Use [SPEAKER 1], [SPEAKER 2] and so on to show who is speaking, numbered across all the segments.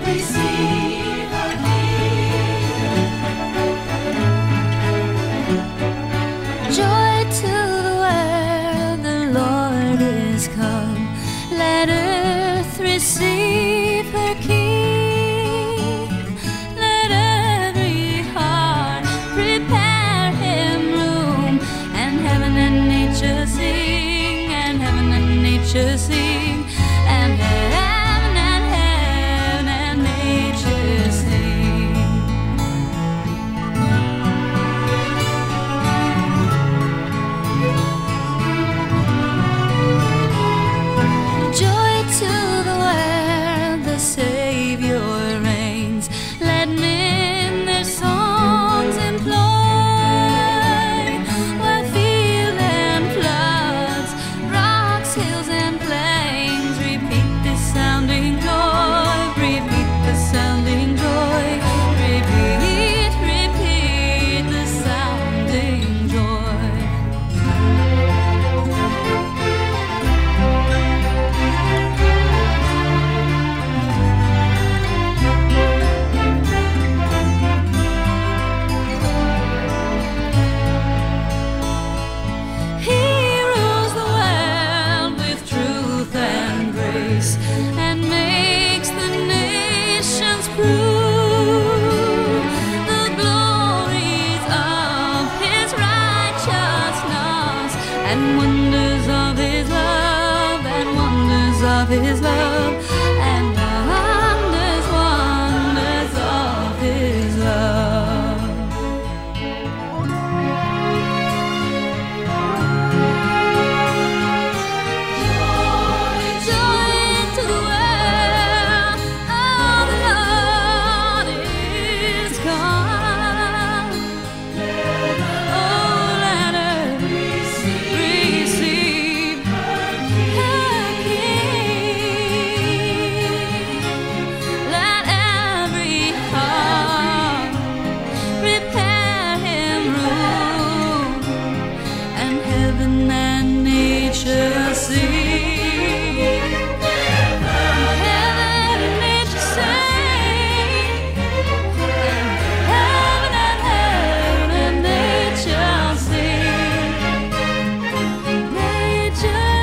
[SPEAKER 1] receive a King.
[SPEAKER 2] Joy to the world, the Lord is come. Let earth receive her King. Let every heart prepare him room, and heaven and nature sing, and heaven and nature sing, and heaven and nature sing. Joy to the world, the Savior reigns. Let men their songs employ, while field and floods, rocks, hills, and plains repeat the sounding joy, repeat the sounding joy, repeat, repeat the sounding joy. He rules the world with truth and grace, and makes the nations prove the glories of his righteousness, and wonders of his love, and wonders of his love, and wonders, wonders of his love. Joy to the world, oh, the Lord is come. Oh, let earth receive her King. Let every heart prepare him room, and heaven and nature sing. Heaven and nature sing. Heaven and nature sing. Nature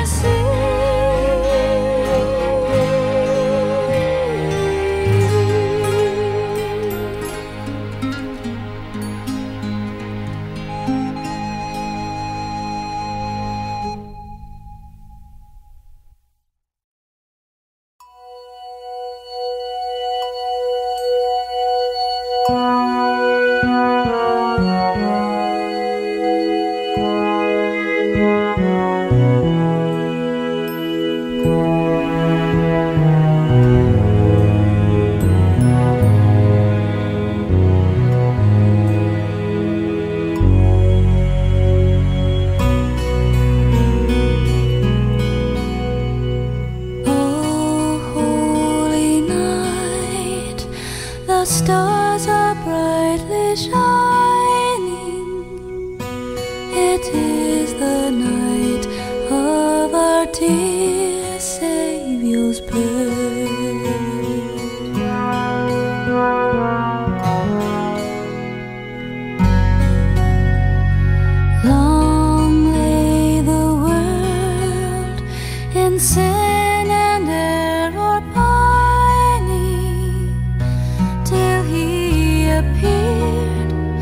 [SPEAKER 2] Oh, holy night, the stars are brightly shining. It is the night of our dear Savior's birth. Long lay the world in sin and error pining, till he appeared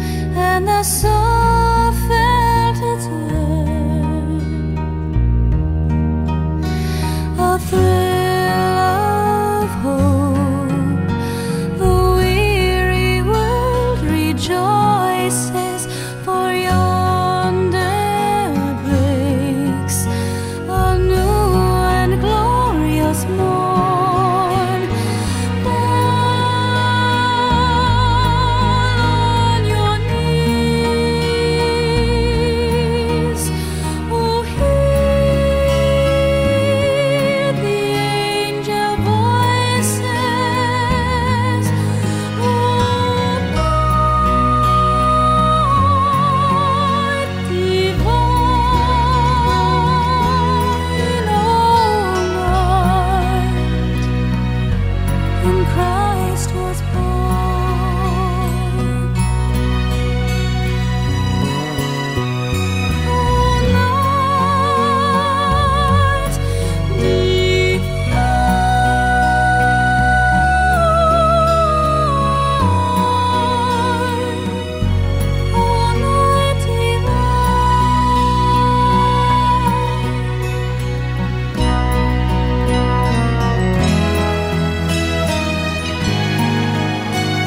[SPEAKER 2] Christ was born. Oh, night divine, oh, night divine.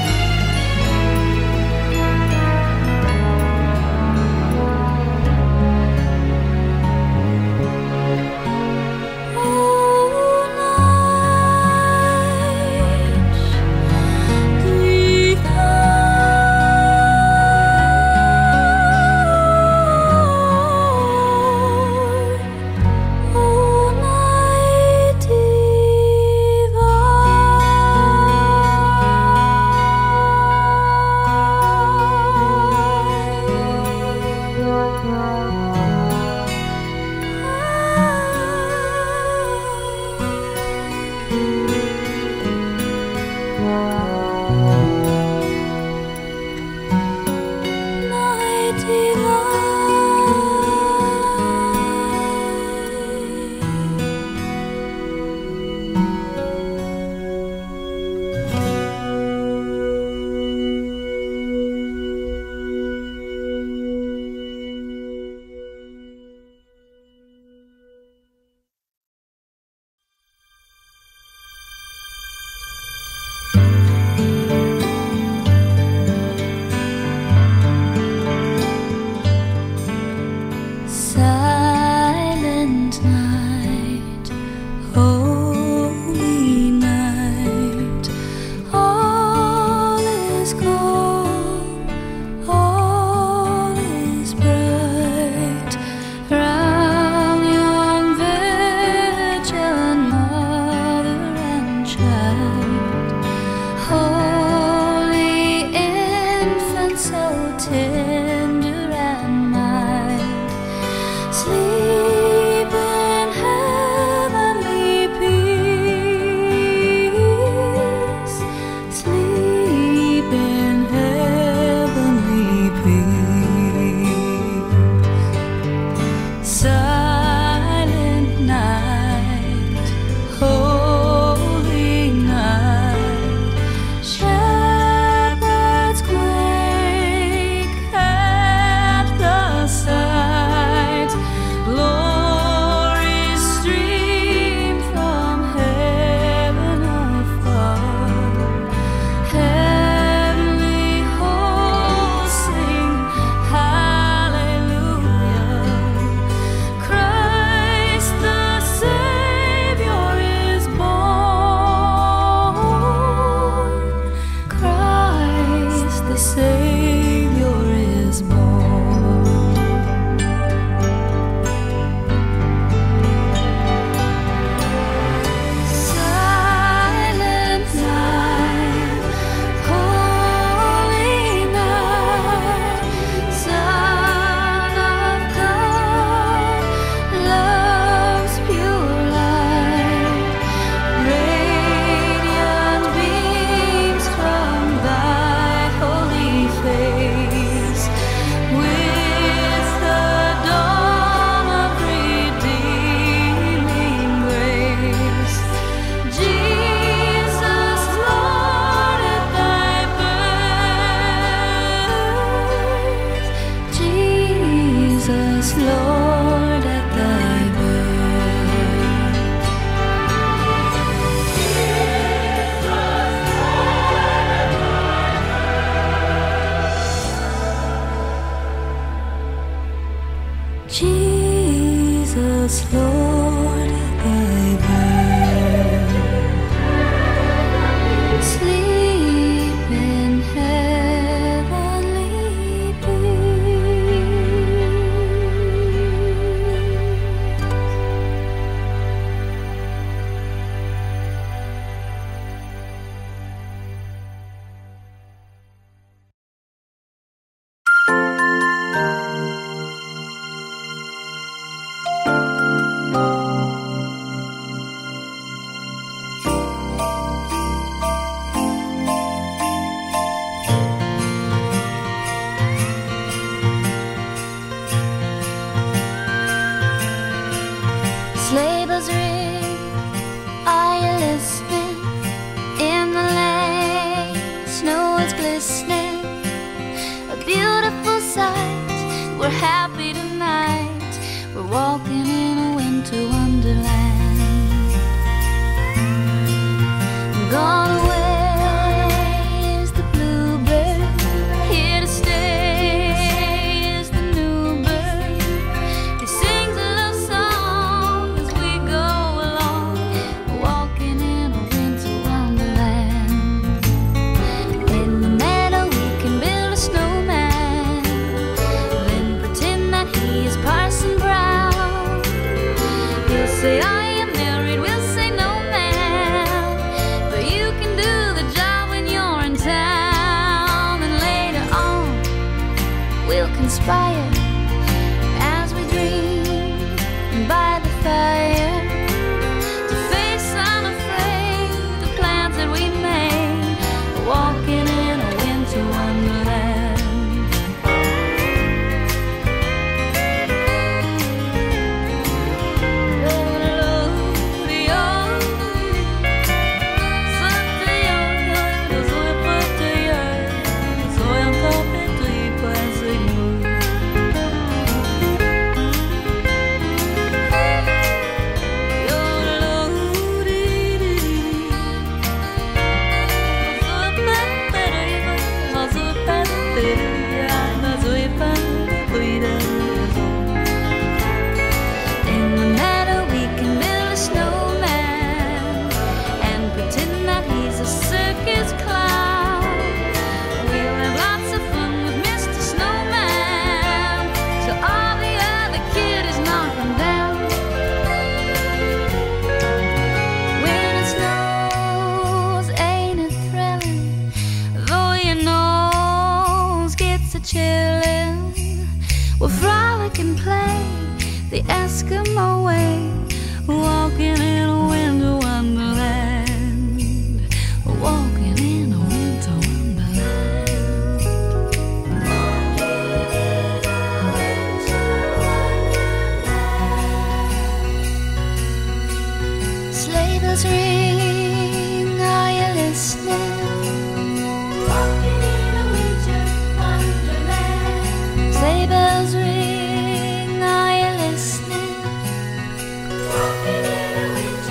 [SPEAKER 2] listening. A beautiful sight. We're happy tonight. We're walking in a winter wonderland. Gone away is the bluebird. Here to stay is the new bird. He sings a love song as we go along, walking in a winter wonderland. In the meadow we can build a snowman, then pretend that he is Parson Brown. He'll say, I am married, we'll say no man, but you can do the job when you're in town. And later on we'll conspire as we dream by the fire to face unafraid the plans that we made, walking in a winter wonderland. In the meadow we can build a snowman and pretend that he's a circus clown. We'll have lots of fun with Mr. Snowman, so all the other kiddies knock him down. When it snows, ain't it thrilling? Though your nose gets a chillin', we'll frolic and play the Eskimo way, walking in a winter wonderland, walking in a winter wonderland. Sleigh bells ring, are you listening? Walking in a winter wonderland. Sleigh bells ring, are you listening? Walking in a winter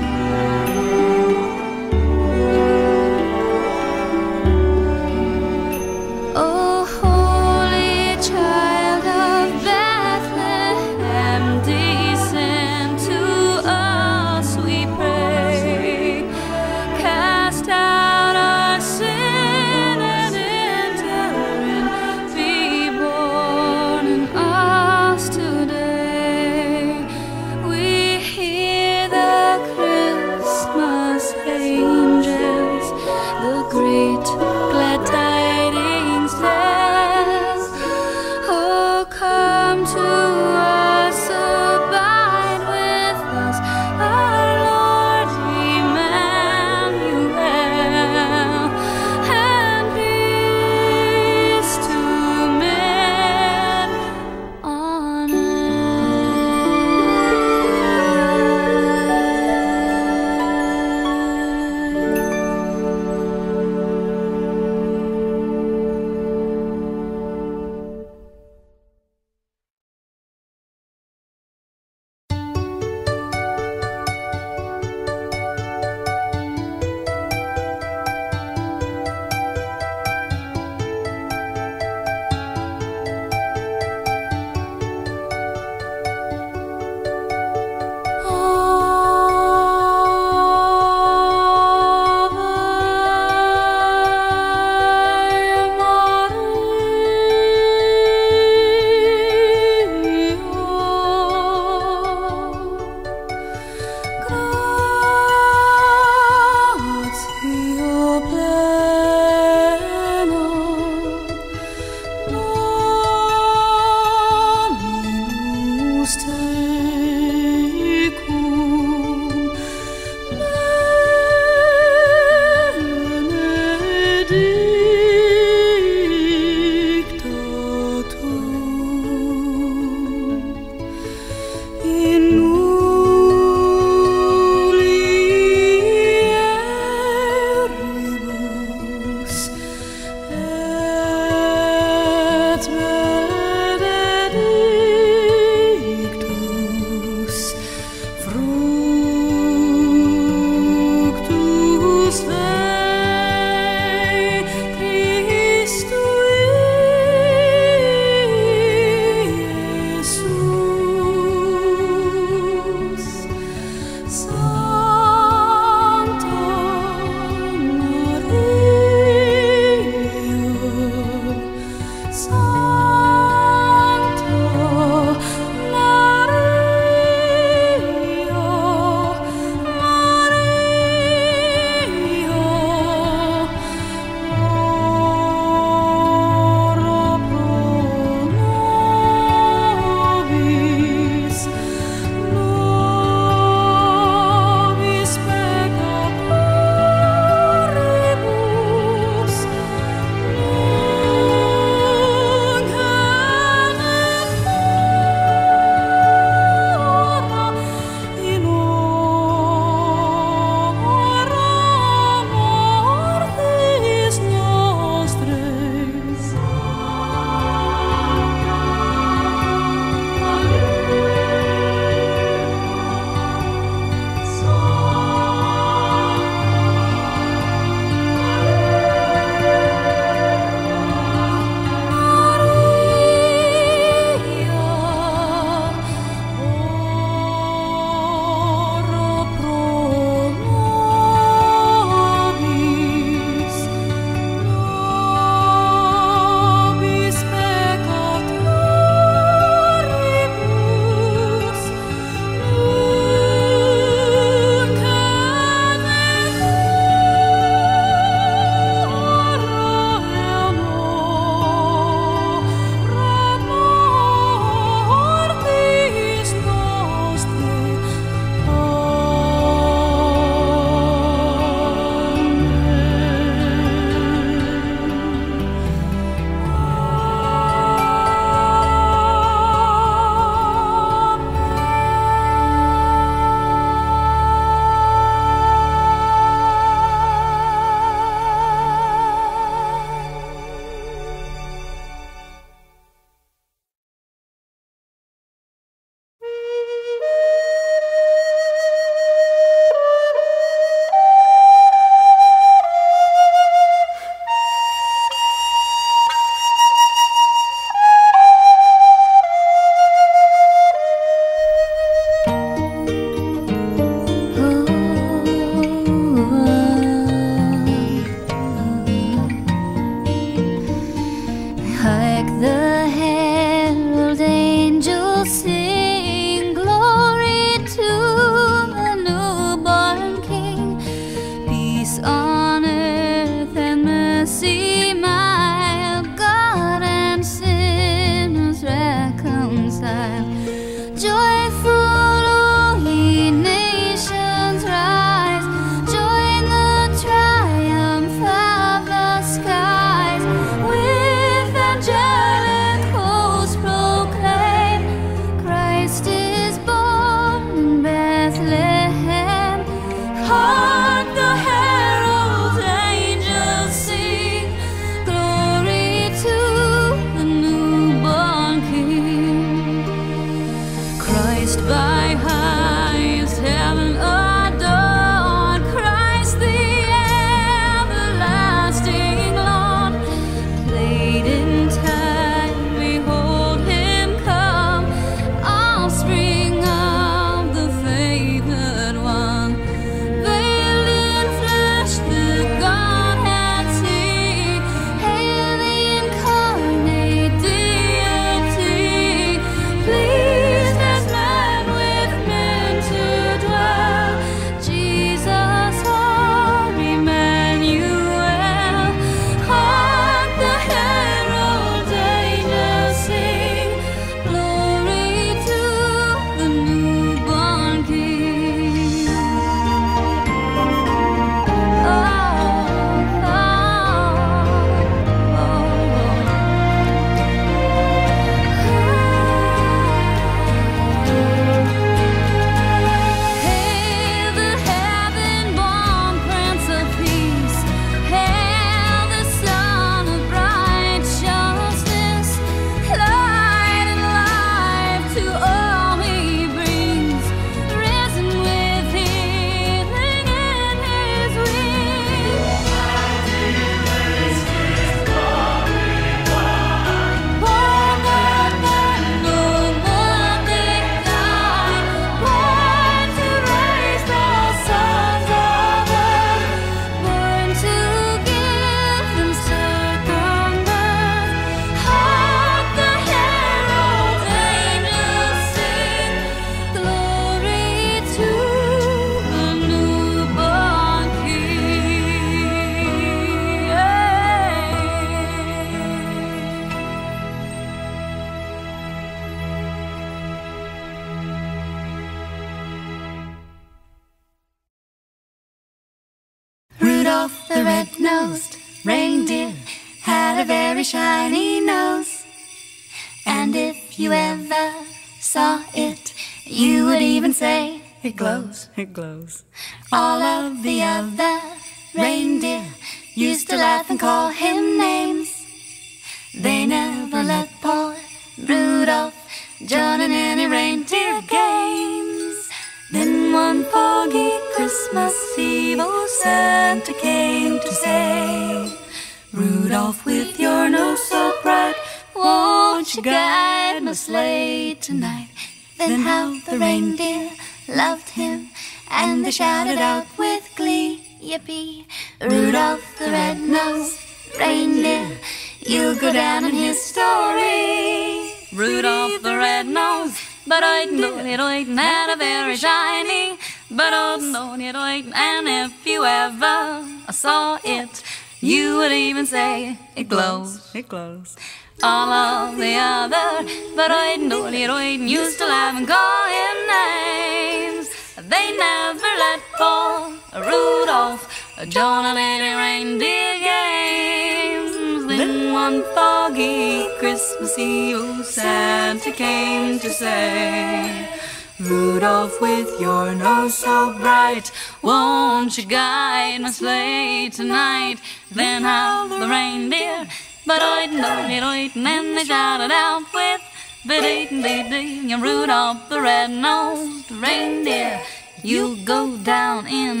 [SPEAKER 3] Rudolph the red-nosed reindeer had a very shiny nose. And if you ever saw it, you would even say, it glows, it glows. All of the other reindeer used to laugh and call him names. They never let poor Rudolph join in any reindeer games. Then one foggy Christmas Eve, old Santa came to say, Rudolph, with your nose so bright, won't you guide my sleigh tonight? Then how the reindeer loved him, and they shouted out with glee, yippee! Rudolph the red-nosed reindeer, you'll go down in history. Rudolph the red-nosed, but I know it had a very shiny, but I know it, and if you ever saw it, you would even say, it glows, it glows. All of the other, but I know it used to laugh and call him names. They never let poor Rudolph join in any reindeer games. Then one foggy Christmas Eve, old Santa came to say, Rudolph, with your nose so bright, won't you guide my sleigh tonight? Then how the reindeer, but I'd know it, and they shouted out with biddy-dee-dee, Rudolph the red-nosed reindeer, you'll go down in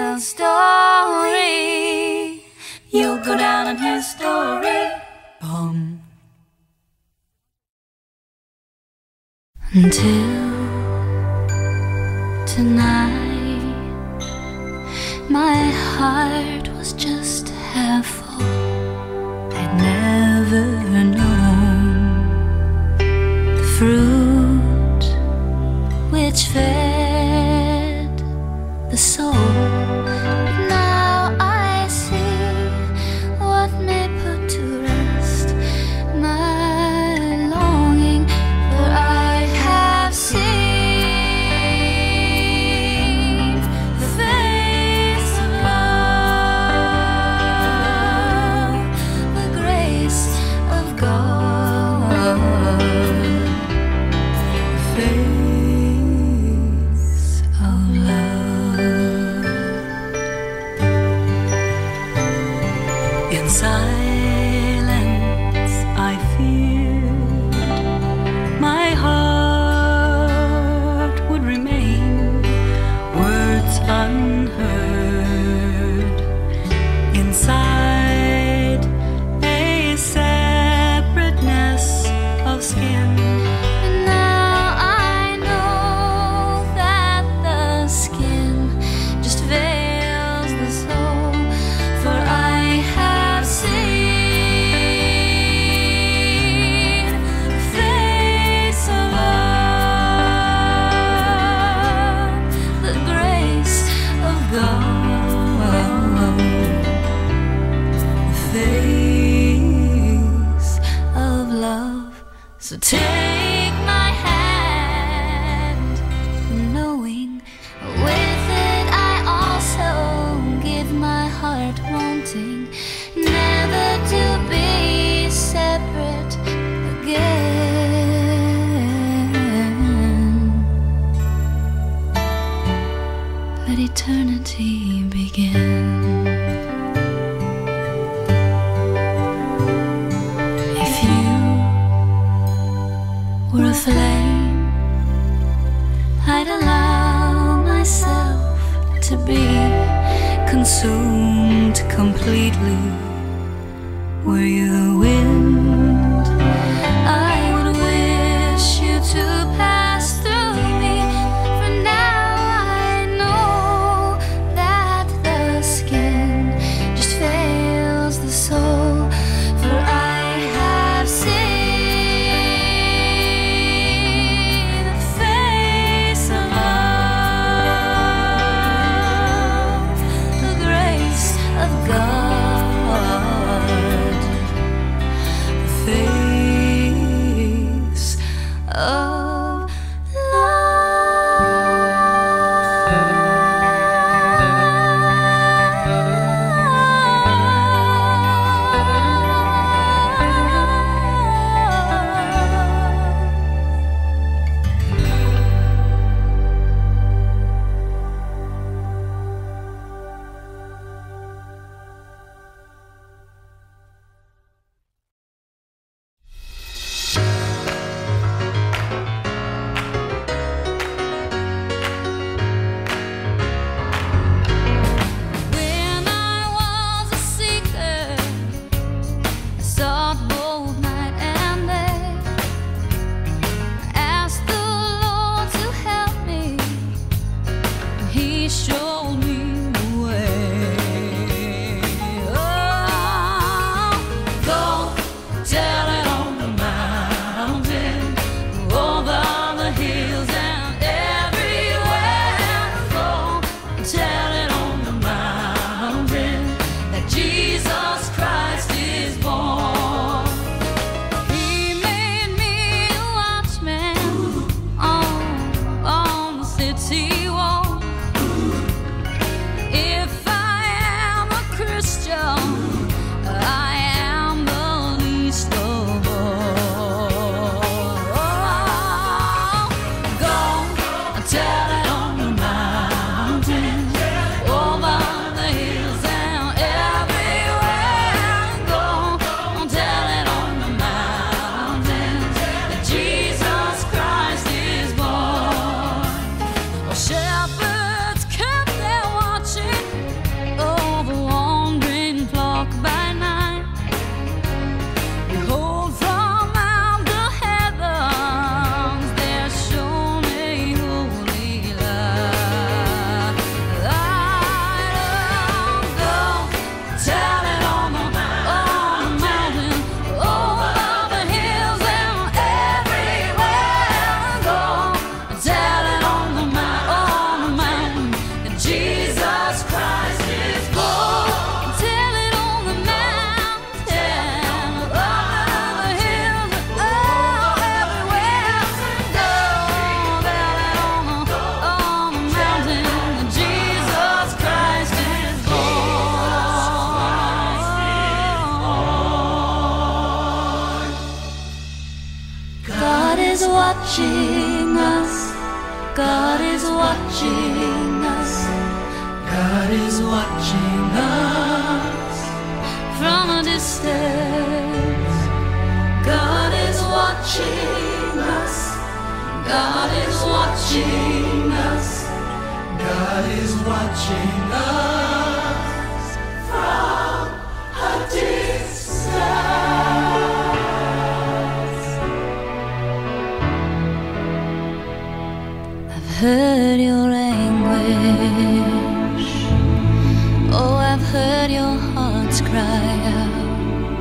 [SPEAKER 3] history. You'll go down in history. Bum. Until tonight, my heart was just half full. I'd never known the fruit which fed the soul. But now I see what may put to rest my longing, for I have seen the face of love, the grace of God, the face of love. In silence I feared my heart would remain, words unheard, inside a separateness of skin. And now I know that the skin just veils the soul, for I have seen the face of love, the grace of God, the face of love. So take my hand, knowing with it I also give my heart, wanting never to be separate again. Let eternity begin. If you were a flame, I'd allow myself to be consumed completely. Were you the wind, I would wish you to pass through me. For now I know that the skin just fails the soul, for I have seen the face of love, the grace of God,
[SPEAKER 2] watching us. God is watching us. God is watching us from a distance. God is watching us. God is watching us. God is watching us from a distance. I've heard your anguish. Oh, I've heard your hearts cry out.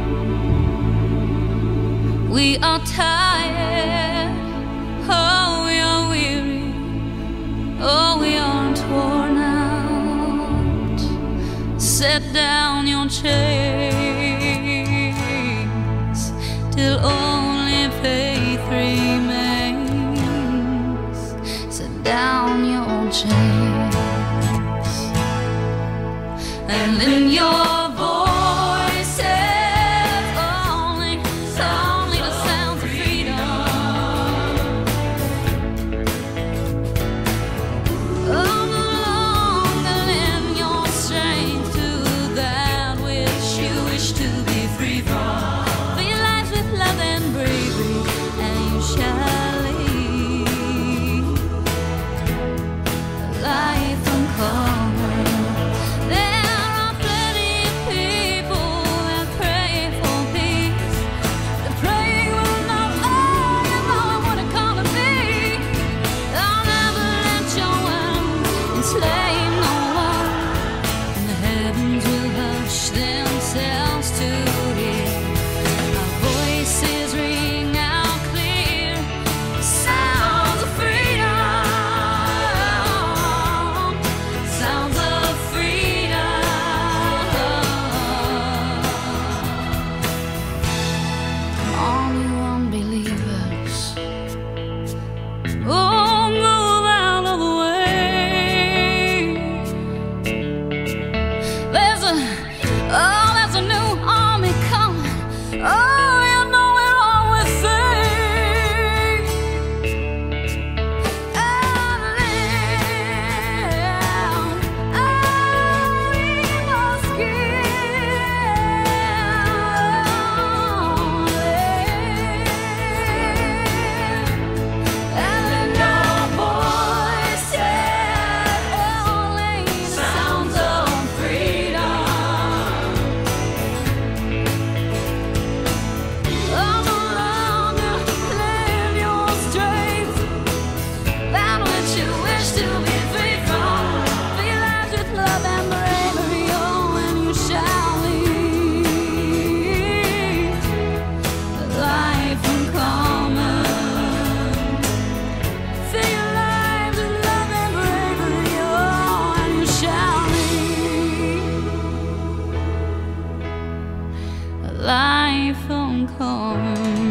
[SPEAKER 2] We are tired. Oh, we are weary. Oh, we aren't worn out. Set down your chains till only faith remains. Set down your chains, and in your life uncommon.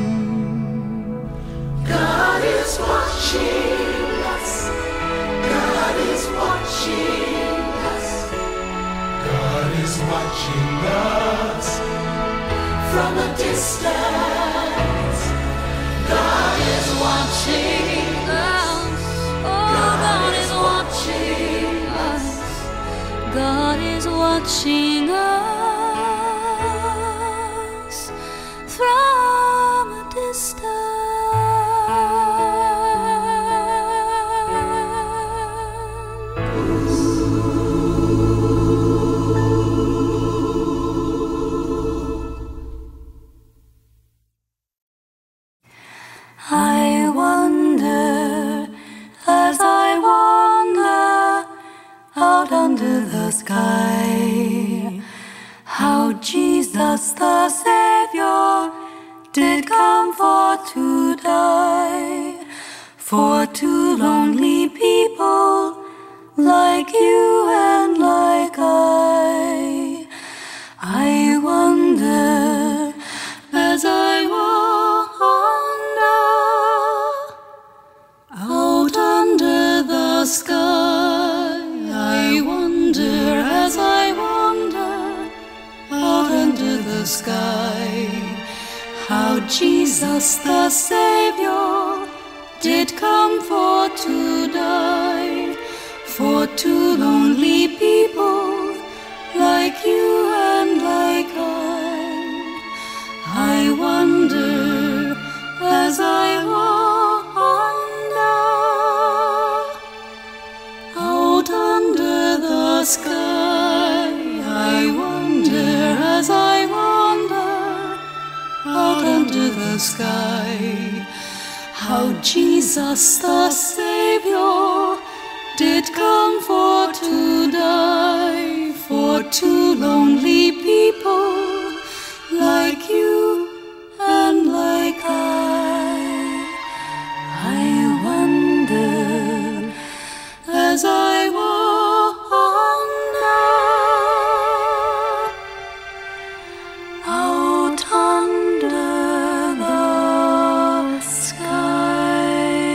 [SPEAKER 2] God is watching us. God is watching us.
[SPEAKER 4] God is watching us
[SPEAKER 2] From a distance, God is watching us. Oh, God is watching us. God is watching us from a distance. I wonder, as I wander out under the sky, how Jesus the Savior did come for to die for two lonely people like you and like I. I wonder, as I wander out under the sky, I wonder, as I wander out under the sky, how Jesus the Savior
[SPEAKER 3] did come for to die, for two lonely people like you and like I wonder as I wander out under the sky. I wonder as I wander out under the sky, how Jesus the Savior did come for to die, for two lonely people like you and like I wonder as I wander out under the sky.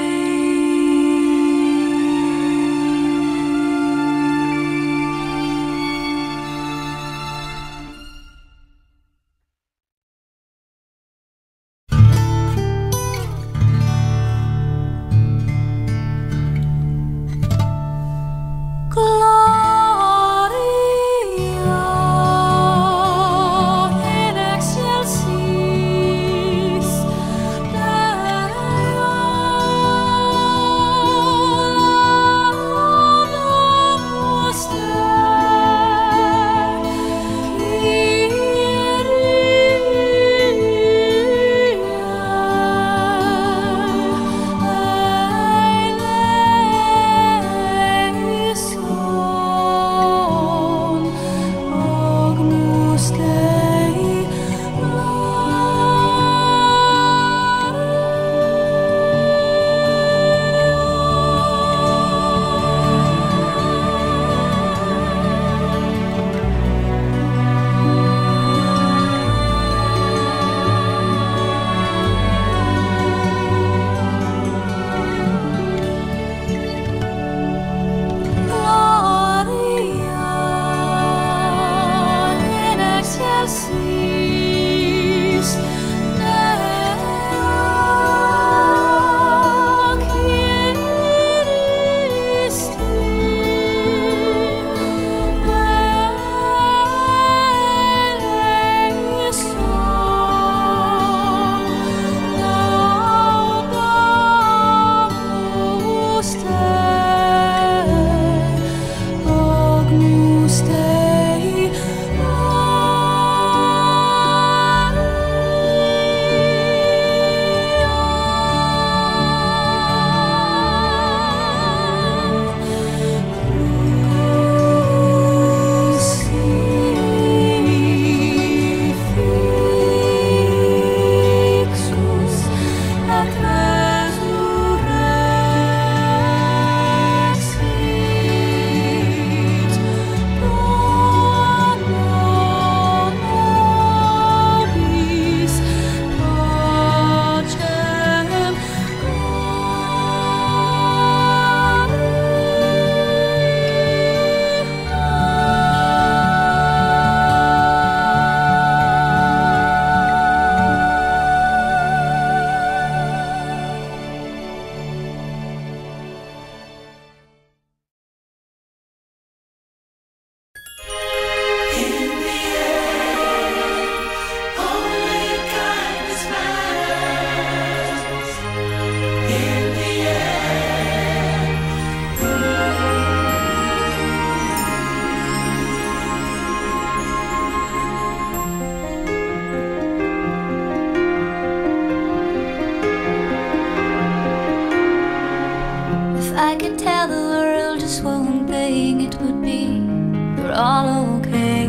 [SPEAKER 2] I could tell the world just one thing, it would be we're all okay.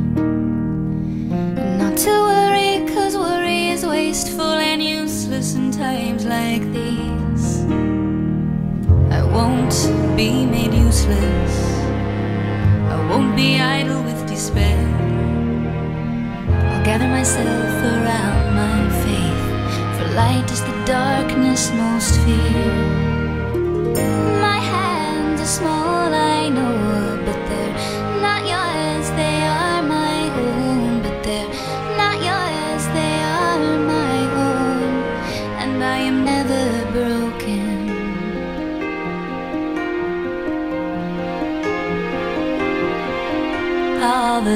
[SPEAKER 2] And not to worry, 'cause worry is wasteful and useless in times like these. I won't be made useless, I won't be idle with despair. I'll gather myself around my faith, for light is the darkness most fear. My hands are small, I know, but they're not yours, they are my own. But they're not yours, they are my own. And I am never broken,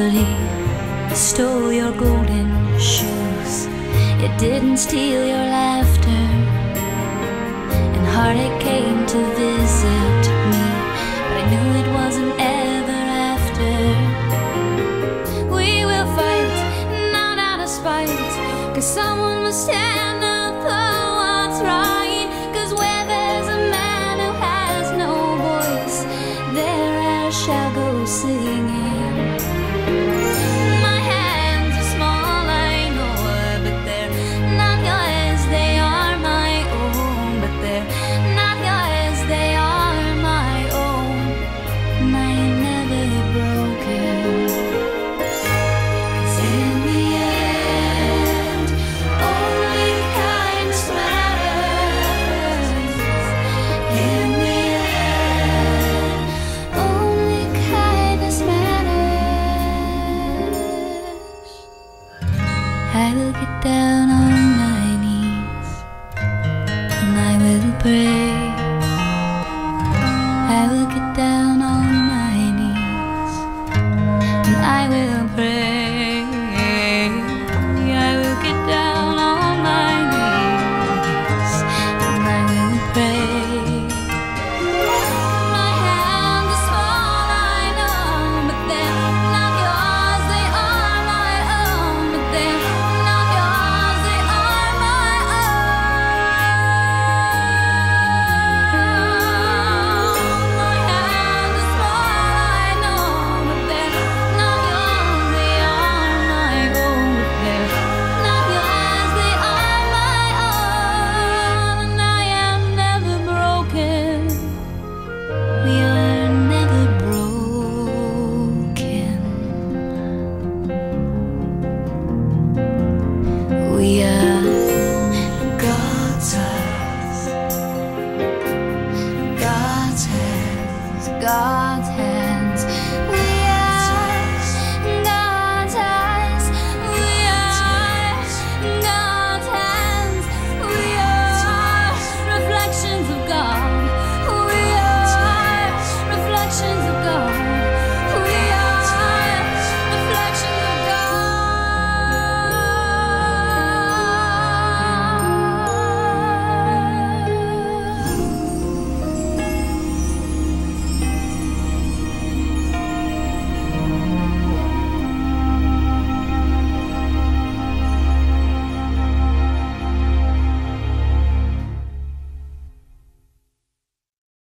[SPEAKER 2] Nobody stole your golden shoes. It didn't steal your laughter. And heartache came to visit me, but I knew it wasn't ever after. We will fight, not out of spite, 'cause someone must stand up for what's right. 'Cause where there's a man who has no voice, there I shall go singing. My hands are small, I know, but they're not yours, they are my own. But they're not yours, they are my own. And I am never broken. 'Cause in the end, only kindness matters. In the end, only kindness matters. I will get down